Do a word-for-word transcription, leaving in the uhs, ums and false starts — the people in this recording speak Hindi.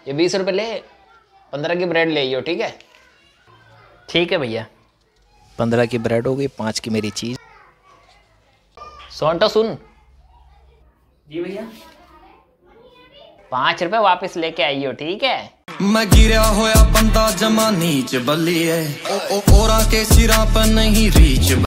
ये बीस रुपए ले, पंद्रह की ब्रेड ले आइयो, ठीक है? ठीक है भैया। पंद्रह की ब्रेड हो गई, पाँच की मेरी चीज। सोनटो सुन। जी भैया। पाँच रुपए वापस लेके आइयो, ठीक है? मैं गिरा होया बंदा जमा नीच बल्ली है, ओ ओ ओरा के सिरा पर नहीं रीच।